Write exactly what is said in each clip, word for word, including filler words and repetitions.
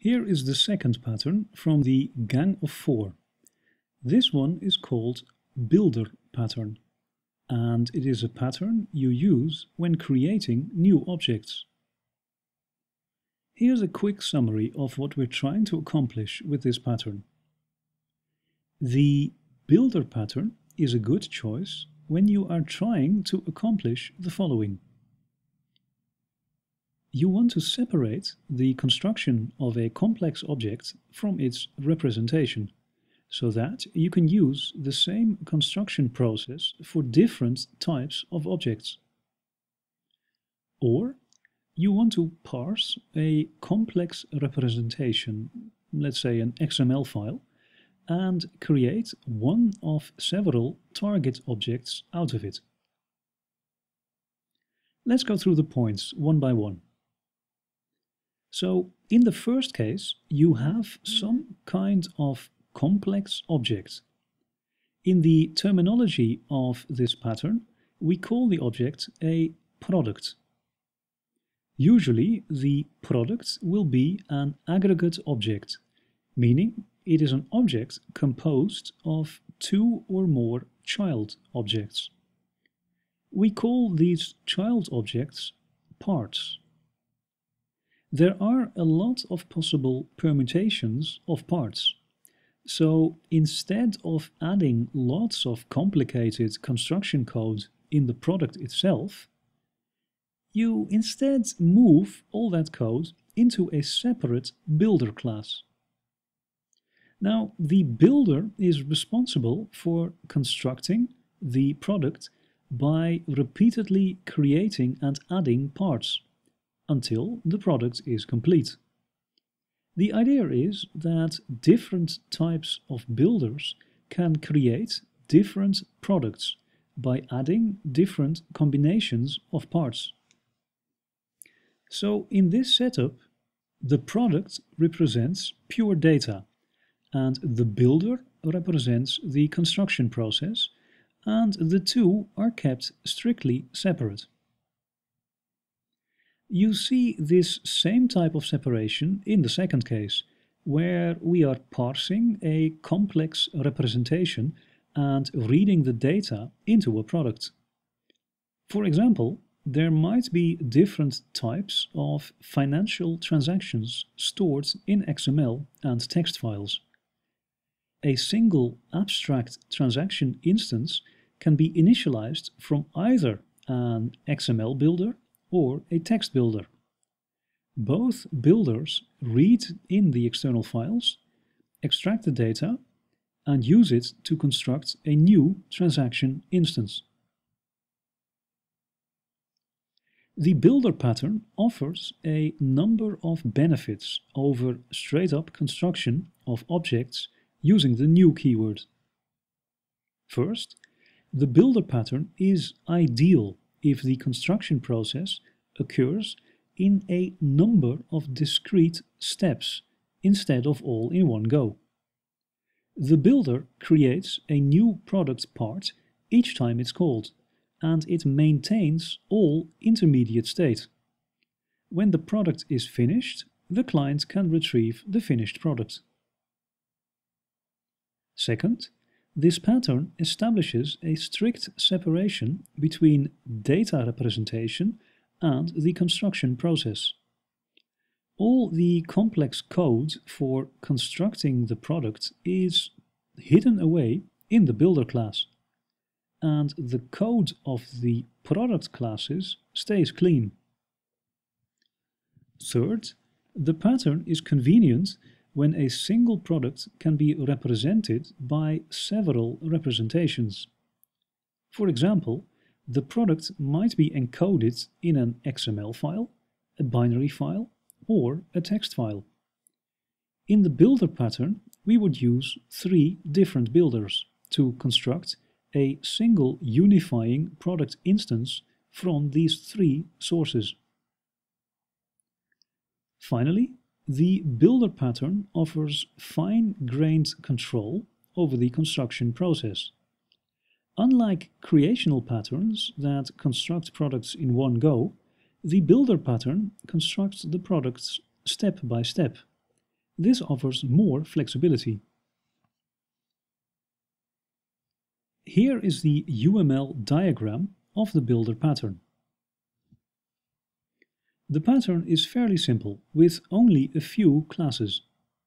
Here is the second pattern from the Gang of Four. This one is called Builder pattern, and it is a pattern you use when creating new objects. Here's a quick summary of what we're trying to accomplish with this pattern. The Builder pattern is a good choice when you are trying to accomplish the following. You want to separate the construction of a complex object from its representation, so that you can use the same construction process for different types of objects. Or you want to parse a complex representation, let's say an X M L file, and create one of several target objects out of it. Let's go through the points one by one. So, in the first case, you have some kind of complex object. In the terminology of this pattern, we call the object a product. Usually, the product will be an aggregate object, meaning it is an object composed of two or more child objects. We call these child objects parts. There are a lot of possible permutations of parts. So instead of adding lots of complicated construction code in the product itself, you instead move all that code into a separate builder class. Now, the builder is responsible for constructing the product by repeatedly creating and adding parts until the product is complete. The idea is that different types of builders can create different products by adding different combinations of parts. So in this setup, the product represents pure data, and the builder represents the construction process, and the two are kept strictly separate. You see this same type of separation in the second case, where we are parsing a complex representation and reading the data into a product. For example, there might be different types of financial transactions stored in X M L and text files. A single abstract transaction instance can be initialized from either an X M L builder or a text builder. Both builders read in the external files, extract the data, and use it to construct a new transaction instance. The builder pattern offers a number of benefits over straight-up construction of objects using the new keyword. First, the builder pattern is ideal if the construction process occurs in a number of discrete steps instead of all in one go. The builder creates a new product part each time it's called, and it maintains all intermediate state. When the product is finished, the client can retrieve the finished product. Second, this pattern establishes a strict separation between data representation and the construction process. All the complex code for constructing the product is hidden away in the builder class, and the code of the product classes stays clean. Third, the pattern is convenient when a single product can be represented by several representations. For example, the product might be encoded in an X M L file, a binary file, or a text file. In the builder pattern, we would use three different builders to construct a single unifying product instance from these three sources. Finally, the builder pattern offers fine-grained control over the construction process. Unlike creational patterns that construct products in one go, the builder pattern constructs the products step by step, This offers more flexibility. Here is the U M L diagram of the builder pattern. The pattern is fairly simple, with only a few classes.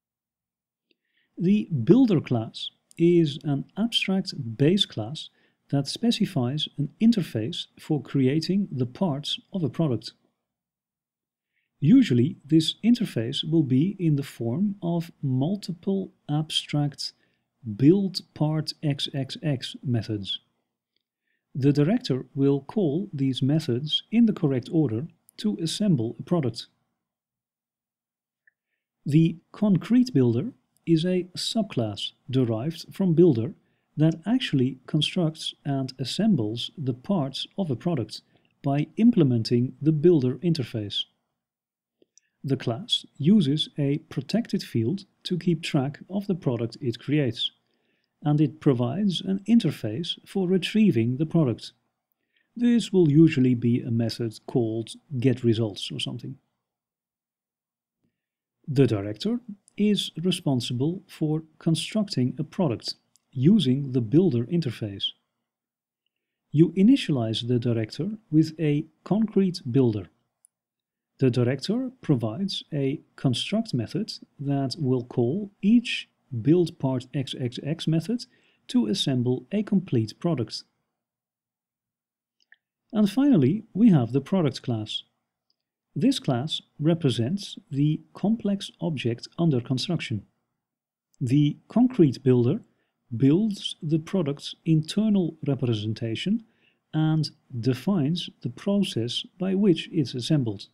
The builder class is an abstract base class that specifies an interface for creating the parts of a product. Usually, this interface will be in the form of multiple abstract buildPartXXX methods. The director will call these methods in the correct order to assemble a product. The concrete builder is a subclass derived from builder that actually constructs and assembles the parts of a product by implementing the builder interface. The class uses a protected field to keep track of the product it creates, and it provides an interface for retrieving the product. This will usually be a method called getResults or something. The director is responsible for constructing a product using the builder interface. You initialize the director with a concrete builder. The director provides a construct method that will call each buildPartXXX method to assemble a complete product. And finally, we have the product class. This class represents the complex object under construction. The concrete builder builds the product's internal representation and defines the process by which it's assembled.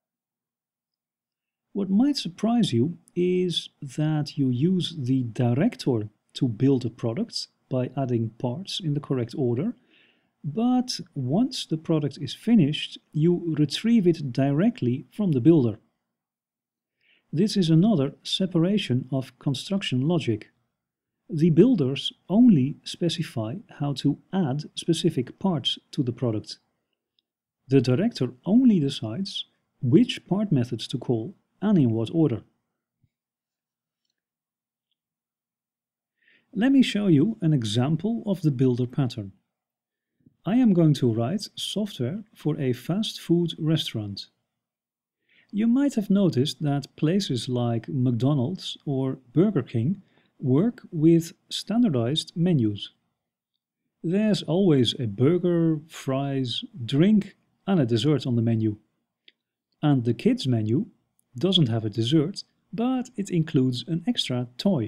What might surprise you is that you use the director to build a product by adding parts in the correct order, but once the product is finished, you retrieve it directly from the builder. This is another separation of construction logic. The builders only specify how to add specific parts to the product. The director only decides which part methods to call and in what order. Let me show you an example of the builder pattern. I am going to write software for a fast food restaurant. You might have noticed that places like McDonald's or Burger King work with standardized menus. There's always a burger, fries, drink and a dessert on the menu. And the kids menu doesn't have a dessert, but it includes an extra toy.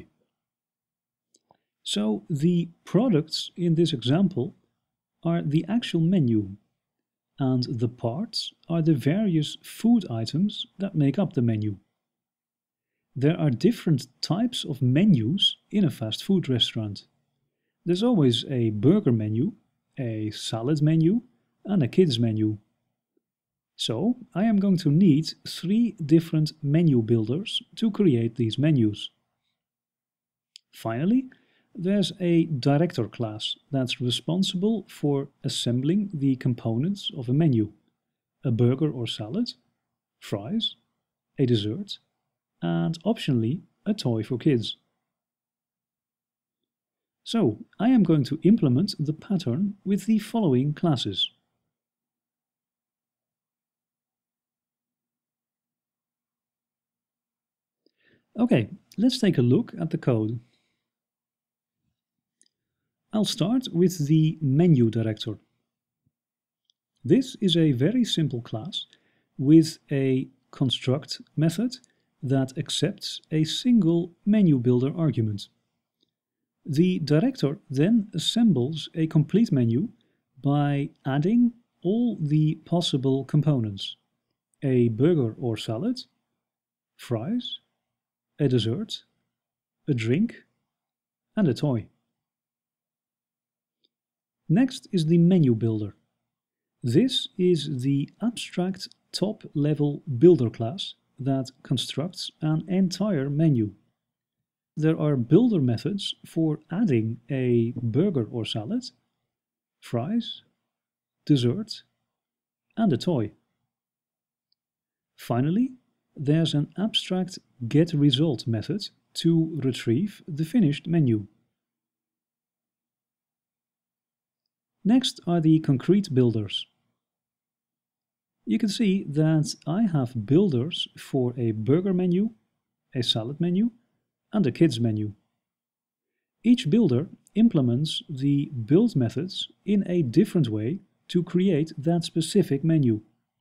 So the products in this example are the actual menu, and the parts are the various food items that make up the menu. There are different types of menus in a fast food restaurant. There's always a burger menu, a salad menu, and a kids menu. So I am going to need three different menu builders to create these menus. Finally, there's a director class that's responsible for assembling the components of a menu: a burger or salad, fries, a dessert, and optionally a toy for kids. So I am going to implement the pattern with the following classes. Okay, let's take a look at the code. I'll start with the menu director. This is a very simple class with a construct method that accepts a single menu builder argument. The director then assembles a complete menu by adding all the possible components: a burger or salad, fries, a dessert, a drink, and a toy. Next is the menu builder. This is the abstract top-level builder class that constructs an entire menu. There are builder methods for adding a burger or salad, fries, dessert, and a toy. Finally, there's an abstract getResult method to retrieve the finished menu. Next are the concrete builders. You can see that I have builders for a burger menu, a salad menu, and a kids menu. Each builder implements the build methods in a different way to create that specific menu.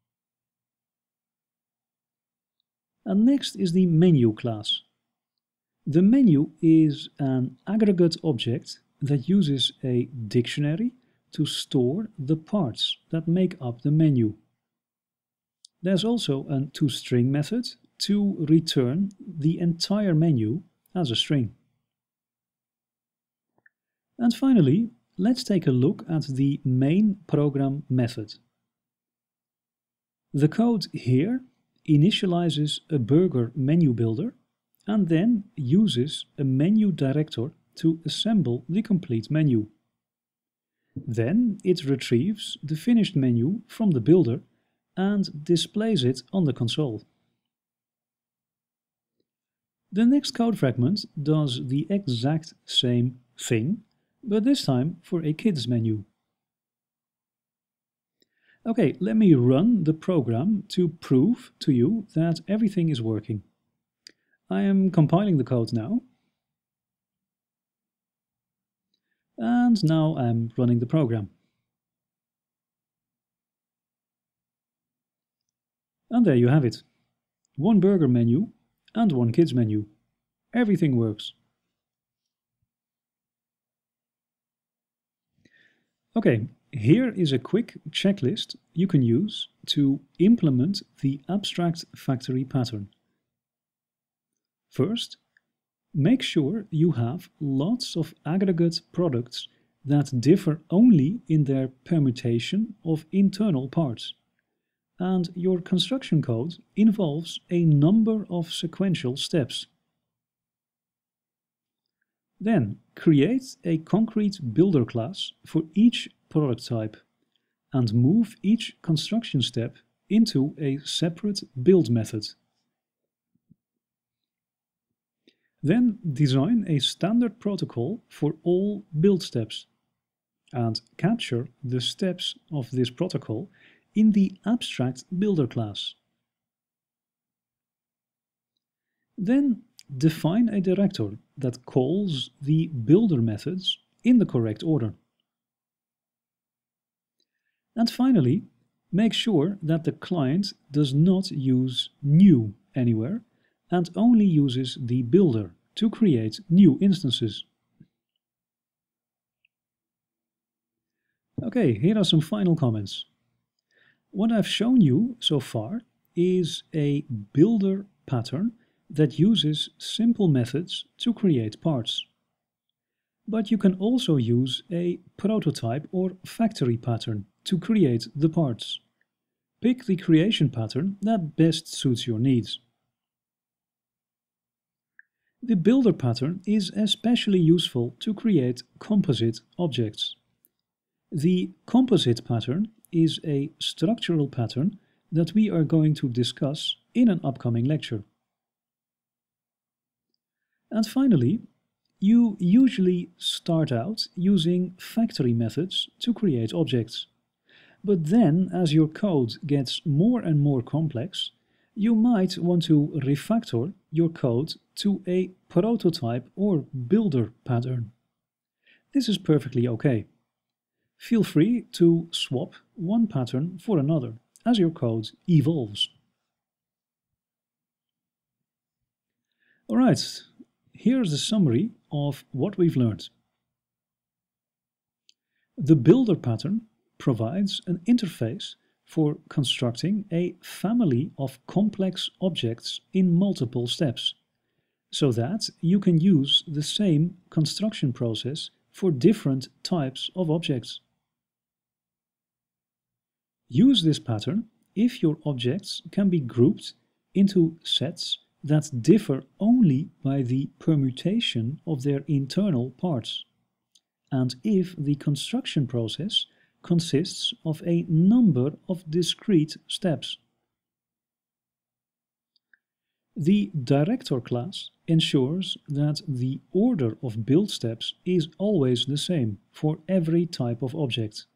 And next is the menu class. The menu is an aggregate object that uses a dictionary to store the parts that make up the menu. There's also a toString method to return the entire menu as a string. And finally, let's take a look at the main program method. The code here initializes a burger menu builder and then uses a menu director to assemble the complete menu. Then it retrieves the finished menu from the builder and displays it on the console. The next code fragment does the exact same thing, but this time for a kids menu. Okay, let me run the program to prove to you that everything is working. I am compiling the code now. And now I'm running the program. And there you have it. One burger menu and one kids menu. Everything works. Okay, here is a quick checklist you can use to implement the abstract factory pattern. First, make sure you have lots of aggregate products that differ only in their permutation of internal parts. And your construction code involves a number of sequential steps. Then create a concrete builder class for each product type and move each construction step into a separate build method. Then design a standard protocol for all build steps and capture the steps of this protocol in the abstract builder class. Then define a director that calls the builder methods in the correct order. And finally, make sure that the client does not use new anywhere and only uses the builder to create new instances. Okay, here are some final comments. What I've shown you so far is a builder pattern that uses simple methods to create parts. But you can also use a prototype or factory pattern to create the parts. Pick the creation pattern that best suits your needs. The builder pattern is especially useful to create composite objects. The composite pattern is a structural pattern that we are going to discuss in an upcoming lecture. And finally, you usually start out using factory methods to create objects. But then, as your code gets more and more complex, you might want to refactor your code to a prototype or builder pattern. This is perfectly okay. Feel free to swap one pattern for another as your code evolves. Alright, here's the summary of what we've learned. The builder pattern provides an interface for constructing a family of complex objects in multiple steps, so that you can use the same construction process for different types of objects. Use this pattern if your objects can be grouped into sets that differ only by the permutation of their internal parts, and if the construction process consists of a number of discrete steps. The director class ensures that the order of build steps is always the same for every type of object.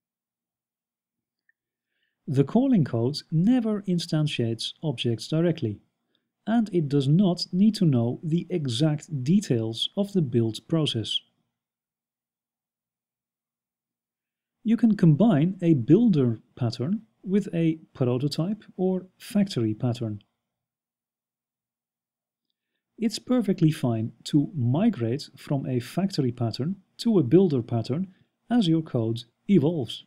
The calling code never instantiates objects directly, and it does not need to know the exact details of the build process. You can combine a builder pattern with a prototype or factory pattern. It's perfectly fine to migrate from a factory pattern to a builder pattern as your code evolves.